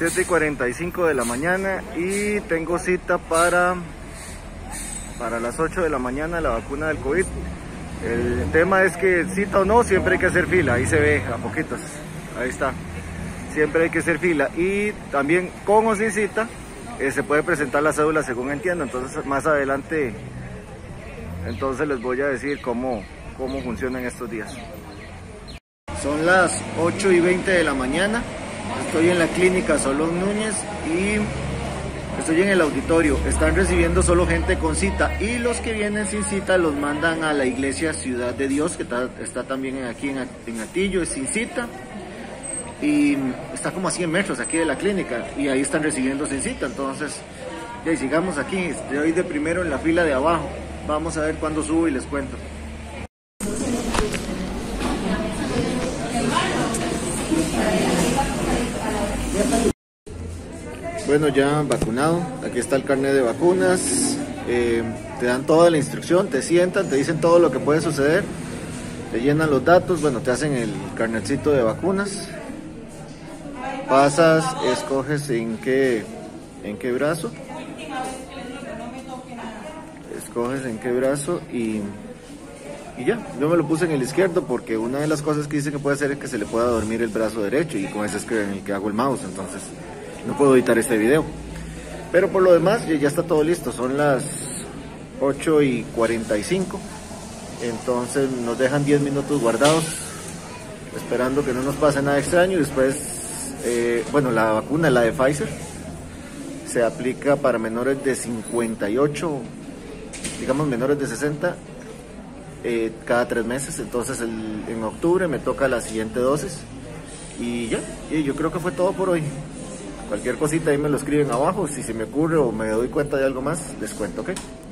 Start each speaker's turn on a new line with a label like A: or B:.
A: 7:45 de la mañana y tengo cita para las 8 de la mañana la vacuna del COVID. El tema es que cita o no, siempre hay que hacer fila, ahí se ve a poquitos, ahí está, siempre hay que hacer fila. Y también con o sin cita se puede presentar la cédula según entiendo, entonces más adelante entonces les voy a decir cómo funcionan estos días. Son las 8:20 de la mañana, estoy en la clínica Solón Núñez y estoy en el auditorio. Están recibiendo solo gente con cita y los que vienen sin cita los mandan a la iglesia Ciudad de Dios, que está también aquí en Atillo, es sin cita y está como a 100 metros aquí de la clínica y ahí están recibiendo sin cita. Entonces ya, sigamos aquí, estoy de primero en la fila de abajo, vamos a ver cuándo subo y les cuento. Bueno, ya vacunado, aquí está el carnet de vacunas, te dan toda la instrucción, te sientan, te dicen todo lo que puede suceder, te llenan los datos, bueno, te hacen el carnetcito de vacunas, pasas, escoges en qué brazo, y ya, yo me lo puse en el izquierdo porque una de las cosas que dicen que puede hacer es que se le pueda dormir el brazo derecho y con ese es en el que hago el mouse, entonces no puedo editar este video. Pero por lo demás ya está todo listo, son las 8:45, entonces nos dejan 10 minutos guardados esperando que no nos pase nada extraño y después, bueno, la vacuna, la de Pfizer, se aplica para menores de 58, digamos menores de 60, cada 3 meses, entonces en octubre me toca la siguiente dosis y ya, y yo creo que fue todo por hoy. Cualquier cosita ahí me lo escriben abajo, si se me ocurre o me doy cuenta de algo más, les cuento, ¿ok?